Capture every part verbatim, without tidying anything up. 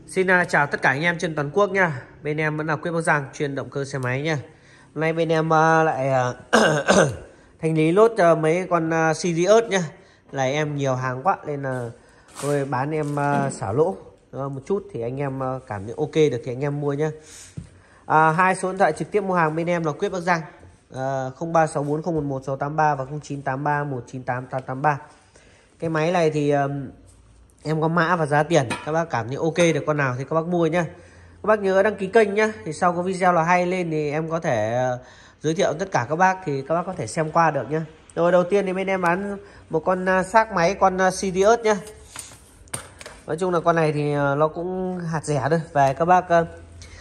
Xin uh, chào tất cả anh em trên toàn quốc nha. Bên em vẫn là Quyết Bắc Giang, chuyên động cơ xe máy nha. Hôm nay bên em uh, lại uh, thanh lý lốt uh, mấy con uh, Sirius nhá. Là em nhiều hàng quá nên là uh, tôi bán em uh, xả lỗ uh, một chút thì anh em uh, cảm thấy ok được thì anh em mua nhá. Uh, hai số điện thoại trực tiếp mua hàng bên em là Quyết Bắc Giang, uh, không ba sáu bốn không một một sáu tám ba và không chín tám ba một chín tám tám tám ba. Cái máy này thì uh, em có mã và giá tiền, các bác cảm thấy ok được con nào thì các bác mua nhá. Các bác nhớ đăng ký kênh nhá, thì sau có video là hay lên thì em có thể uh, giới thiệu tất cả các bác thì các bác có thể xem qua được nhá. Rồi đầu tiên thì bên em bán một con uh, xác máy con uh, Sirius nhá. Nói chung là con này thì uh, nó cũng hạt rẻ thôi. Về các bác uh,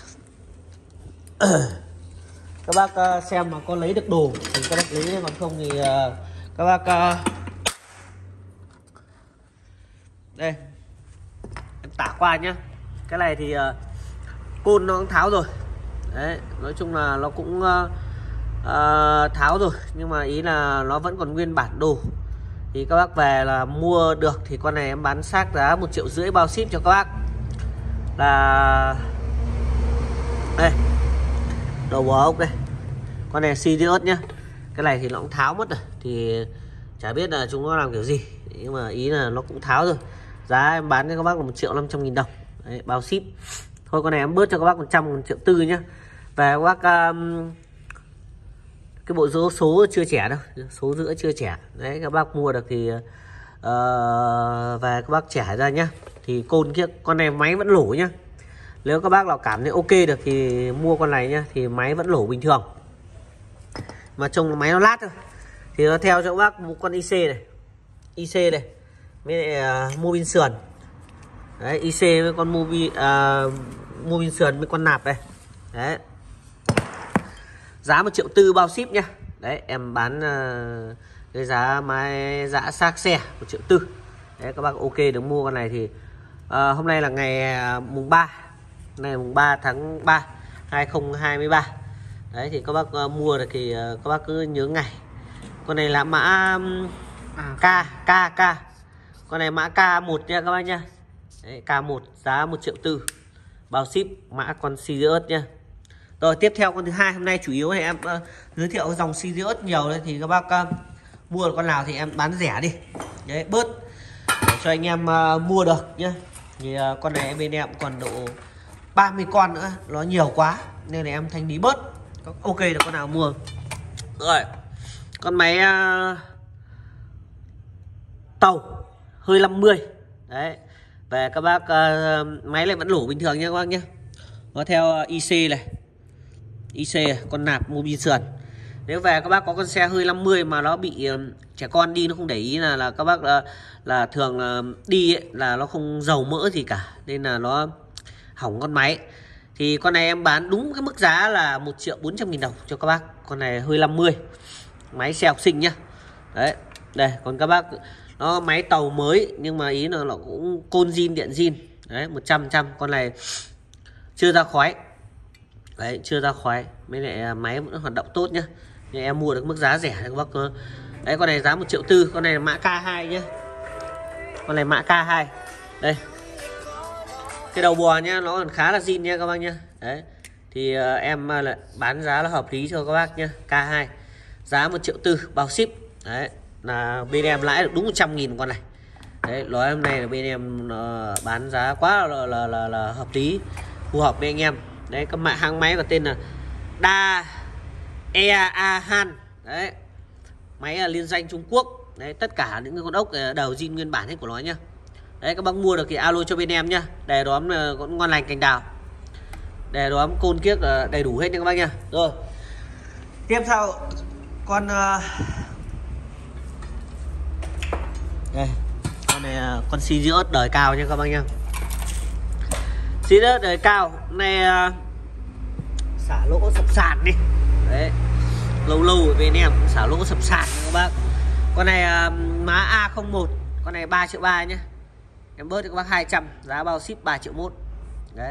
các bác uh, xem mà có lấy được đồ thì các bác lấy, còn không thì uh, các bác uh, đây em tả qua nhá. Cái này thì uh, côn nó cũng tháo rồi đấy, nói chung là nó cũng uh, uh, tháo rồi, nhưng mà ý là nó vẫn còn nguyên bản đồ. Thì các bác về là mua được thì con này em bán xác giá một triệu rưỡi bao ship cho các bác. Là đây, đầu bò ốc đây, con này Sirius nhá. Cái này thì nó cũng tháo mất rồi, thì chả biết là chúng nó làm kiểu gì, nhưng mà ý là nó cũng tháo rồi. Giá em bán cho các bác là một triệu năm trăm nghìn đồng đấy, bao ship. Thôi con này em bớt cho các bác một trăm, một triệu tư nhá. Về các bác um, cái bộ số số chưa trẻ đâu, số giữa chưa trẻ đấy, các bác mua được thì uh, về các bác trẻ ra nhá. Thì côn kia, con này máy vẫn lổ nhá. Nếu các bác nào cảm thấy ok được thì mua con này nhá, thì máy vẫn lổ bình thường, mà trông máy nó lát thôi. Thì nó theo cho các bác một con i xê này, i xê này với lại uh, mô bin sườn đấy, i xê với con mô bin uh, mô bin sườn với con nạp này đấy. Giá một triệu tư bao ship nhá. Đấy em bán uh, cái giá máy giá xác xe một triệu tư đấy, các bác ok được mua con này. Thì uh, hôm nay là ngày uh, mùng ba, ngày mùng ba tháng ba hai không hai ba đấy, thì các bác uh, mua được thì uh, các bác cứ nhớ ngày. Con này là mã um, K K K, con này mã K một nha các bác nhá. Đấy, K một giá một triệu tư bao ship, mã con Sirius nhá. Rồi tiếp theo con thứ hai, hôm nay chủ yếu thì em uh, giới thiệu dòng Sirius nhiều đấy, thì các bác uh, mua được con nào thì em bán rẻ đi đấy, bớt để cho anh em uh, mua được nhá. Thì uh, con này bên em còn độ ba mươi con nữa, nó nhiều quá nên là em thanh lý bớt. Ok được con nào mua. Rồi con máy uh, tàu hơi năm mươi đấy. Về các bác uh, máy này vẫn lổ bình thường nha các bác nhé. Nó theo uh, i xê này, i xê con nạp mô bin sườn. Nếu về các bác có con xe hơi năm mươi mà nó bị uh, trẻ con đi nó không để ý là là các bác uh, là thường uh, đi ấy, là nó không dầu mỡ gì cả, nên là nó hỏng con máy. Thì con này em bán đúng cái mức giá là một triệu bốn trăm nghìn đồng cho các bác. Con này hơi năm mươi, máy xe học sinh nhá. Đấy, đây còn các bác nó máy tàu mới nhưng mà ý là nó cũng côn zin điện zin đấy, một trăm phần trăm. Con này chưa ra khói đấy, chưa ra khói, mấy lại máy vẫn hoạt động tốt nhá. Nhưng em mua được mức giá rẻ các bác. Đấy con này giá một triệu tư, con này là mã K hai nhá. Con này mã K hai đây, cái đầu bò nhá, nó còn khá là zin nha các bác nhá. Đấy thì uh, em uh, lại bán giá là hợp lý cho các bác nhá. K hai giá một triệu tư bao ship đấy, là bên em lãi được đúng một trăm nghìn con này đấy. Nói hôm nay là bên em uh, bán giá quá là, là, là, là hợp lý, phù hợp với anh em đấy. Các mã hãng máy có tên là Da E A Han đấy, máy là liên danh Trung Quốc đấy. Tất cả những cái con ốc đều zin nguyên bản hết của nó nhá. Đấy các bác mua được thì alo cho bên em nhá. Để đóm cũng ngon lành cành đào, để đóm côn kiếc đầy đủ hết nha các bác nhá. Rồi tiếp theo con uh... đây, con này uh, con Sirius đời cao nha các bác nhá. Sirius đời cao này, uh, xả lỗ sập sàn đi đấy, lâu lâu ở bên em xả lỗ sập sàn các bác. Con này uh, má A không một, con này ba triệu ba nhá. Em bớt cho các bác hai trăm, giá bao ship ba triệu mốt đấy,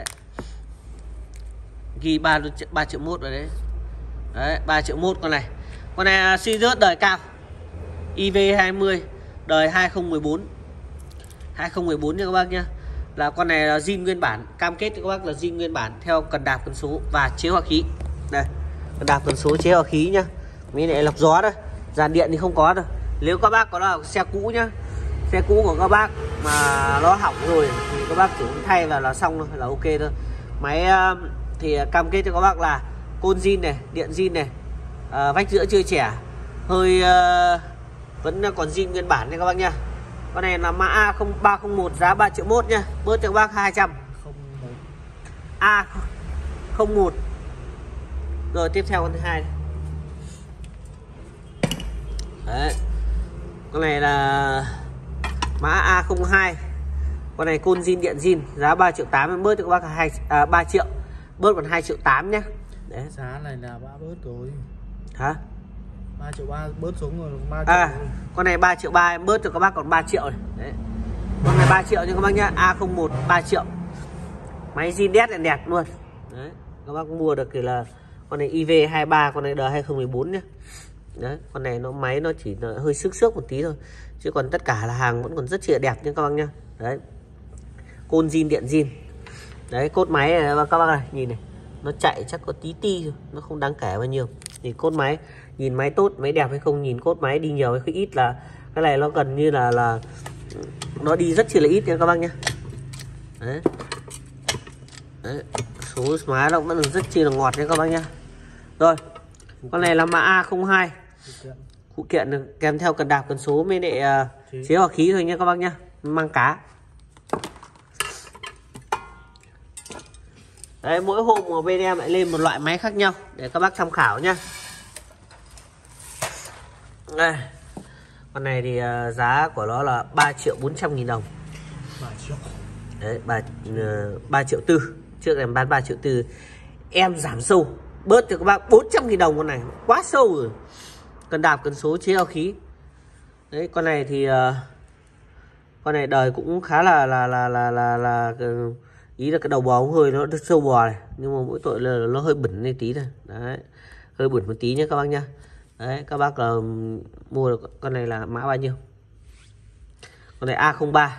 ghi ba triệu mốt rồi đấy. Đấy ba triệu mốt con này. Con này uh, Sirius đời cao i vê hai mươi đời hai không một bốn, hai không một bốn nha các bác nhá. là con này là zin nguyên bản, cam kết cho các bác là zin nguyên bản theo cần đạp cần số và chế hòa khí. Đây, cần đạp cần số chế hòa khí nhá. Mấy này lọc gió đây, dàn điện thì không có đâu. Nếu các bác có là xe cũ nhá, xe cũ của các bác mà nó hỏng rồi thì các bác chỉ thay vào là xong thôi, là ok thôi. Máy thì cam kết cho các bác là côn zin này, điện zin này, à, vách giữa chưa trẻ, hơi uh, vẫn còn zin nguyên bản nha các bác nha. Con này là mã A không ba không một, giá ba triệu mốt nha, bớt cho các bác hai trăm. A không một. Rồi tiếp theo con thứ hai. Đấy. Con này là mã A không hai. Con này côn zin điện zin, giá ba triệu tám, bớt cho các bác hai à, ba triệu, bớt còn hai triệu tám nhá. Đấy. Giá này là đã bớt rồi. Hả? ba triệu ba bớt xuống rồi, ba triệu. À, rồi. Con này ba triệu ba, em bớt cho các bác còn ba triệu này. Đấy. Con này ba triệu nha các bác nhá, A không một ba triệu. Máy zin đét này đẹp luôn. Đấy. Các bác mua được thì là con này i vê hai ba, con này D hai không một bốn nhá. Đấy, con này nó máy nó chỉ là hơi xước xước một tí thôi. Chứ còn tất cả là hàng vẫn còn rất là đẹp nha các bác nhá. Đấy. Côn zin điện zin. Đấy, cốt máy này các bác này, nhìn này. Nó chạy chắc có tí ti thôi, nó không đáng kể bao nhiêu. Thì cốt máy, nhìn máy tốt, máy đẹp hay không, nhìn cốt máy đi nhiều hay ít là cái này nó gần như là là nó đi rất chi là ít nha các bác nhé. Đấy. Đấy. Số má nó vẫn rất chi là ngọt nha các bác nhé. Rồi, con này là mã A không hai. Phụ kiện được kèm theo cần đạp cần số với lại uh, chế hòa khí thôi nha các bác nhé. Mang cá. Đấy, mỗi hôm của bên em lại lên một loại máy khác nhau để các bác tham khảo nhá. Đây. Con này thì uh, giá của nó là ba triệu bốn trăm nghìn đồng. ba triệu. Đấy, ba triệu tư. Trước em bán ba triệu tư. Em giảm sâu, bớt cho các bác bốn trăm nghìn đồng con này, quá sâu rồi. Cần đạp cần số chế hòa khí. Đấy, con này thì uh, con này đời cũng khá là là là là là, là, là ý là cái đầu bò hơi nó sâu bò này, nhưng mà mỗi tội là nó hơi bẩn lên tí thôi. Đấy, hơi bẩn một tí nhé các bác nhá. Đấy, các bác là mua được con này là mã bao nhiêu? Con này A không ba.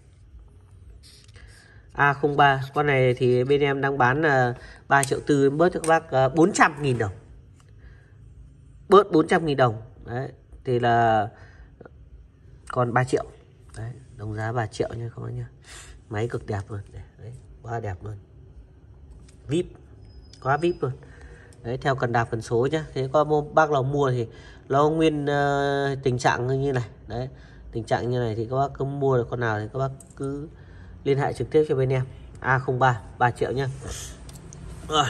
A không ba. Con này thì bên em đang bán là ba triệu tư, bớt cho các bác bốn trăm nghìn đồng. Bớt bốn trăm nghìn đồng. Đấy, thì là còn ba triệu. Đấy, đồng giá ba triệu nha các bác nhá. Máy cực đẹp luôn. Đấy, quá đẹp luôn. vê i pê. Quá vê i pê luôn. Đấy, theo cần đạp cần số nhá. Thế có bác nào mua thì nó nguyên uh, tình trạng như này. Đấy, tình trạng như này thì các bác cứ mua được con nào thì các bác cứ liên hệ trực tiếp cho bên em. A không ba, ba triệu nhá. Rồi.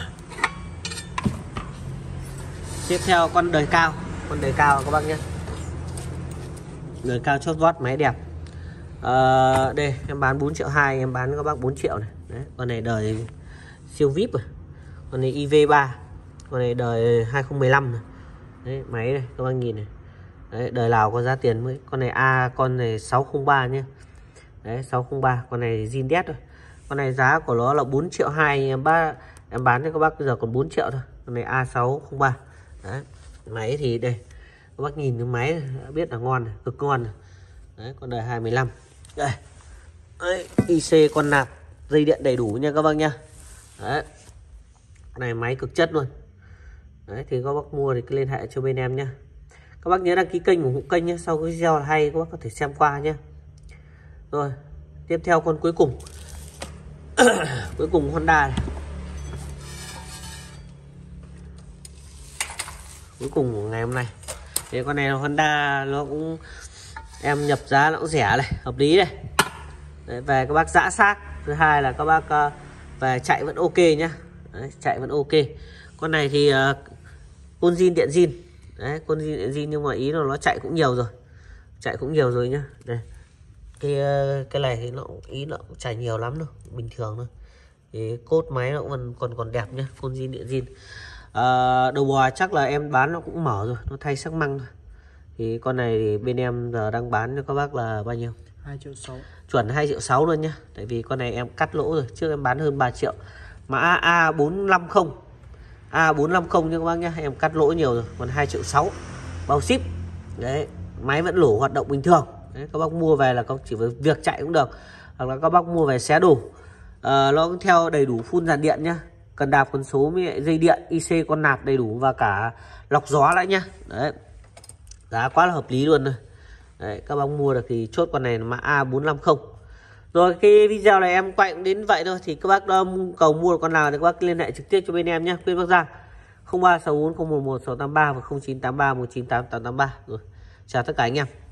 Tiếp theo con đời cao. Con đời cao các bác nhé. Đời cao chót vót, máy đẹp. À, đây em bán bốn triệu hai, em bán các bác bốn triệu này. Đấy, con này đời siêu vê i pê rồi. Con này i vê ba. Con này đời hai không một năm này. Đấy, máy này các bác nhìn này. Đấy, đời nào có giá tiền mới. Con này A, con này sáu không ba nhé. Đấy, sáu không ba. Con này zin đét thôi. Con này giá của nó là bốn triệu hai, em ba em bán cho các bác bây giờ còn bốn triệu thôi. Con này A sáu không ba. Đấy, máy thì đây. Các bác nhìn cái máy đã biết là ngon này, cực ngon này. Đấy, con đời hai mươi lăm. Đây. Đấy, i xê con nạp, dây điện đầy đủ nha các bác nha. Đấy. Con này máy cực chất luôn. Đấy, thì các bác mua thì cứ liên hệ cho bên em nhá. Các bác nhớ đăng ký kênh, ủng hộ kênh nhé. Sau cái video hay các bác có thể xem qua nhé. Rồi, tiếp theo con cuối cùng. Cuối cùng Honda này. Cuối cùng của ngày hôm nay. Thì con này là Honda, nó cũng em nhập giá nó cũng rẻ này, hợp lý này. Đấy, về các bác dã xác. Thứ hai là các bác uh, về chạy vẫn ok nhá. Đấy, chạy vẫn ok. Con này thì uh, con zin điện zin. Đấy, con zin điện zin nhưng mà ý là nó chạy cũng nhiều rồi. Chạy cũng nhiều rồi nhá. Đây. Cái uh, cái này thì nó ý nó cũng chạy nhiều lắm đâu, bình thường thôi. Thì cốt máy nó cũng còn còn đẹp nhá, con zin điện zin. À, đầu bò chắc là em bán nó cũng mở rồi, nó thay sắc măng thôi. Thì con này thì bên em giờ đang bán cho các bác là bao nhiêu? hai triệu sáu. Chuẩn hai triệu sáu luôn nhá. Tại vì con này em cắt lỗ rồi, trước em bán hơn ba triệu. Mà A bốn năm không. A bốn năm không nha các bác nhá, em cắt lỗ nhiều rồi, còn hai triệu sáu bao ship. Đấy, máy vẫn lổ hoạt động bình thường. Đấy, các bác mua về là có chỉ với việc chạy cũng được. hoặc là các bác mua về xé đủ. À, nó cũng theo đầy đủ phun dàn điện nhá, cần đạp cần số với dây điện, i xê con nạp đầy đủ và cả lọc gió lại nhá. Đấy, giá quá là hợp lý luôn rồi. Đấy, các bác mua được thì chốt con này là mã A bốn năm không. Rồi cái video này em quay cũng đến vậy thôi, thì các bác um, cầu mua được con nào thì các bác liên hệ trực tiếp cho bên em nhé. Quên bác Giang không ba sáu bốn không một một sáu tám ba và không chín tám ba một chín tám tám tám ba. Rồi chào tất cả anh em.